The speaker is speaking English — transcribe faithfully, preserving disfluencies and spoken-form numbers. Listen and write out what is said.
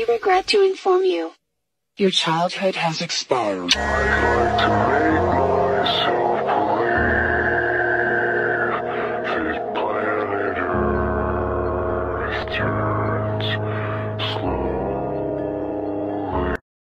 We regret to inform you. Your childhood has expired. I'd like to make myself believe that planet Earth turns slowly.